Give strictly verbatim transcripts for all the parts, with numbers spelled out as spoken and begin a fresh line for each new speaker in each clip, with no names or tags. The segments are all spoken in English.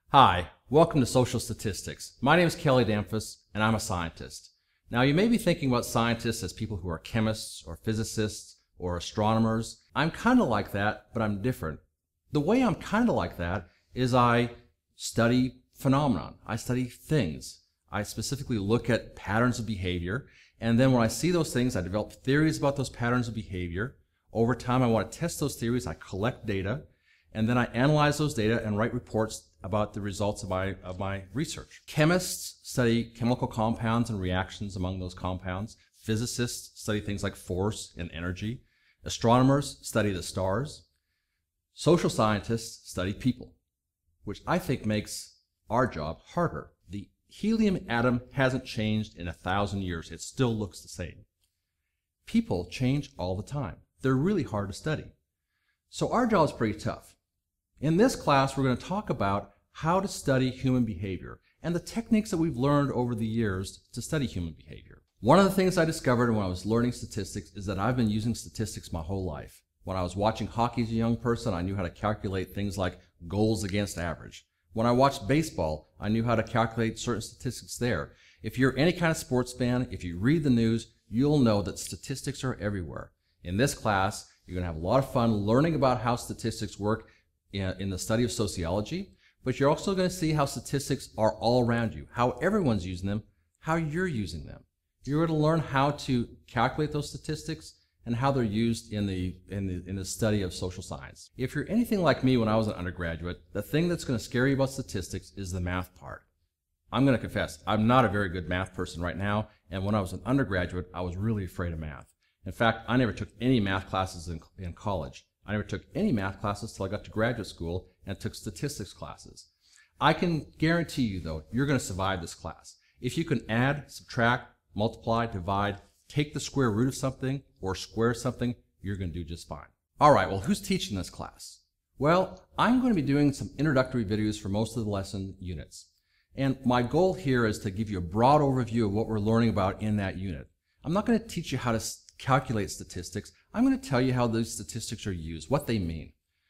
Hi, welcome to Social Statistics. My name is Kelly Damphus, and I'm a scientist. Now, you may be thinking about scientists as people who are chemists or physicists or astronomers. I'm kind of like that, but I'm different. The way I'm kind of like that is I study phenomenon. I study things. I specifically look at patterns of behavior, and then when I see those things, I develop theories about those patterns of behavior. Over time, I want to test those theories. I collect data, and then I analyze those data and write reports about the results of my, of my research. Chemists study chemical compounds and reactions among those compounds. Physicists study things like force and energy. Astronomers study the stars. Social scientists study people, which I think makes our job harder. The helium atom hasn't changed in a thousand years. It still looks the same. People change all the time. They're really hard to study. So our job is pretty tough. In this class, we're going to talk about how to study human behavior and the techniques that we've learned over the years to study human behavior. One of the things I discovered when I was learning statistics is that I've been using statistics my whole life. When I was watching hockey as a young person, I knew how to calculate things like goals against average. When I watched baseball, I knew how to calculate certain statistics there. If you're any kind of sports fan, if you read the news, you'll know that statistics are everywhere. In this class, you're going to have a lot of fun learning about how statistics work in the study of sociology, but you're also going to see how statistics are all around you, how everyone's using them, how you're using them. You're going to learn how to calculate those statistics and how they're used in the, in the, in the study of social science. If you're anything like me when I was an undergraduate, the thing that's going to scare you about statistics is the math part. I'm going to confess, I'm not a very good math person right now, and when I was an undergraduate, I was really afraid of math. In fact, I never took any math classes in, in college. I never took any math classes till I got to graduate school and took statistics classes. I can guarantee you, though, you're going to survive this class. If you can add, subtract, multiply, divide, take the square root of something, or square something, you're going to do just fine. All right, well, who's teaching this class? Well, I'm going to be doing some introductory videos for most of the lesson units. And my goal here is to give you a broad overview of what we're learning about in that unit. I'm not going to teach you how to calculate statistics. I'm going to tell you how those statistics are used, what they mean.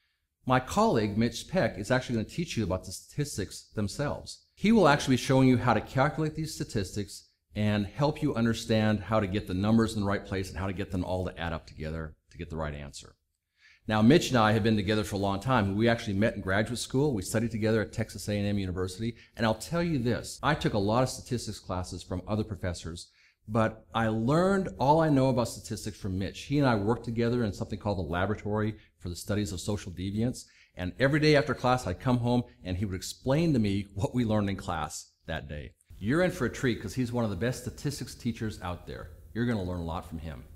My colleague, Mitch Peck, is actually going to teach you about the statistics themselves. He will actually be showing you how to calculate these statistics and help you understand how to get the numbers in the right place and how to get them all to add up together to get the right answer. Now, Mitch and I have been together for a long time. We actually met in graduate school. We studied together at Texas A and M University. And I'll tell you this, I took a lot of statistics classes from other professors, but I learned all I know about statistics from Mitch. He and I worked together in something called the Laboratory for the Studies of Social Deviance. And every day after class, I'd come home and he would explain to me what we learned in class that day. You're in for a treat because he's one of the best statistics teachers out there. You're going to learn a lot from him.